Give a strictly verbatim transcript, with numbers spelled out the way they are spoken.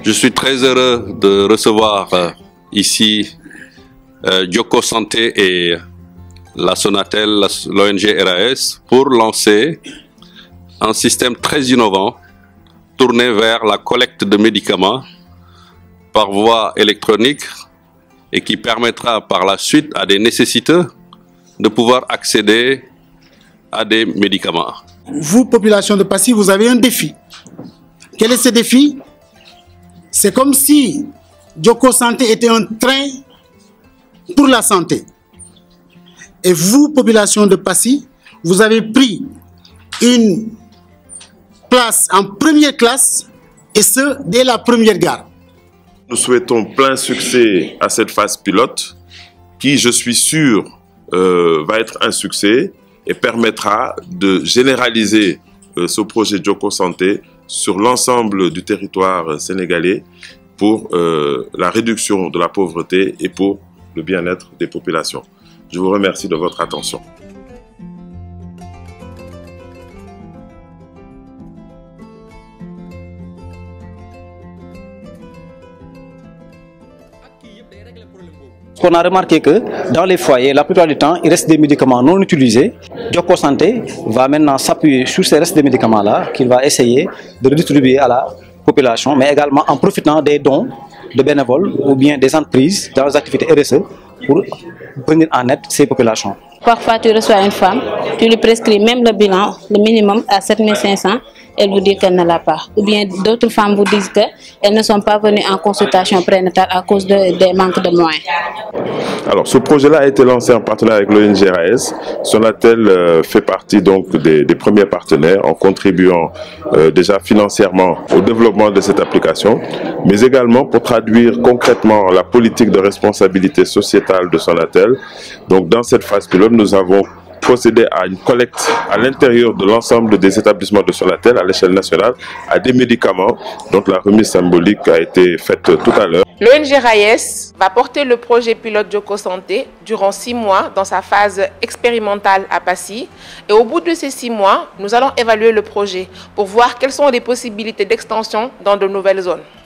Je suis très heureux de recevoir euh, ici euh, Joko Santé et la Sonatel, l'O N G R A S, pour lancer un système très innovant tourné vers la collecte de médicaments par voie électronique et qui permettra par la suite à des nécessiteux de pouvoir accéder à des médicaments. Vous, population de Passy, vous avez un défi. Quel est ce défi? C'est comme si Joko Santé était un train pour la santé. Et vous, population de Passy, vous avez pris une place en première classe, et ce, dès la première gare. Nous souhaitons plein succès à cette phase pilote qui, je suis sûr, euh, va être un succès et permettra de généraliser euh, ce projet Joko Santé sur l'ensemble du territoire sénégalais pour euh, la réduction de la pauvreté et pour le bien-être des populations. Je vous remercie de votre attention. On a remarqué que dans les foyers, la plupart du temps, il reste des médicaments non utilisés. Joko Santé va maintenant s'appuyer sur ces restes de médicaments-là qu'il va essayer de redistribuer à la population, mais également en profitant des dons de bénévoles ou bien des entreprises dans les activités R S E pour venir en aide ces populations. Parfois, tu reçois une femme, tu lui prescris même le bilan, le minimum à sept mille cinq cents, elle vous dit qu'elle ne l'a pas. Ou bien d'autres femmes vous disent qu'elles ne sont pas venues en consultation prénatale à cause de, des manques de moyens. Alors, ce projet-là a été lancé en partenariat avec l'O N G R A S. Sonatel euh, fait partie donc des, des premiers partenaires en contribuant euh, déjà financièrement au développement de cette application, mais également pour traduire concrètement la politique de responsabilité sociétale de Sonatel. Donc, dans cette phase pilote, nous avons procédé à une collecte à l'intérieur de l'ensemble des établissements de Sonatel à l'échelle nationale à des médicaments dont la remise symbolique a été faite tout à l'heure. L'O N G R A S va porter le projet pilote Joko Santé durant six mois dans sa phase expérimentale à Passy. Et au bout de ces six mois, nous allons évaluer le projet pour voir quelles sont les possibilités d'extension dans de nouvelles zones.